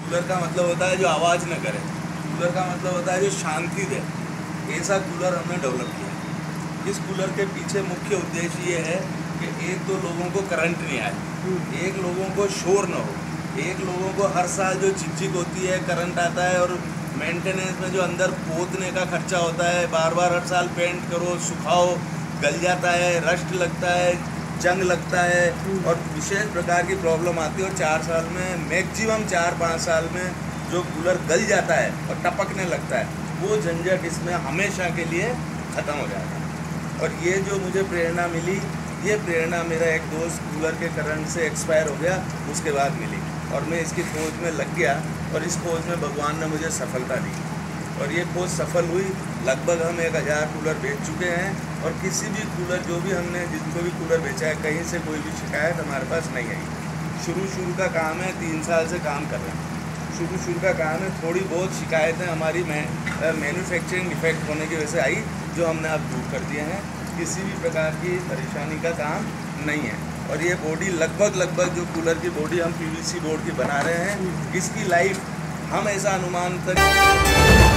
Cooler का मतलब होता है जो आवाज़ न करे, कूलर का मतलब होता है जो शांति दे। ऐसा कूलर हमने डेवलप किया। इस कूलर के पीछे मुख्य उद्देश्य ये है कि एक तो लोगों को करंट नहीं आए, एक लोगों को शोर न हो, एक लोगों को हर साल जो चिकचिक होती है, करंट आता है और मेंटेनेंस में जो अंदर पोतने का खर्चा होता है, बार बार हर साल पेंट करो, सुखाओ, गल जाता है, रस्ट लगता है, जंग लगता है और विशेष प्रकार की प्रॉब्लम आती है। और 4 साल में मैक्सिमम 4-5 साल में जो कूलर गल जाता है और टपकने लगता है, वो झंझट इसमें हमेशा के लिए ख़त्म हो जाता है। और ये जो मुझे प्रेरणा मिली, ये प्रेरणा मेरा एक दोस्त कूलर के करंट से एक्सपायर हो गया, उसके बाद मिली और मैं इसकी खोज में लग गया और इस खोज में भगवान ने मुझे सफलता दी और ये खोज सफल हुई। लगभग हम 1000 कूलर बेच चुके हैं और किसी भी कूलर जो भी हमने जिनको भी कूलर बेचा है, कहीं से कोई भी शिकायत हमारे पास नहीं आई। शुरू का काम है, 3 साल से काम कर रहे हैं। शुरू का काम है, थोड़ी बहुत शिकायतें हमारी मैन्युफैक्चरिंग डिफेक्ट होने की वजह से आई, जो हमने अब दूर कर दिए हैं। किसी भी प्रकार की परेशानी का काम नहीं है। और ये बॉडी लगभग जो कूलर की बॉडी हम पीवीसी बोर्ड की बना रहे हैं, इसकी लाइफ हम ऐसा अनुमान तक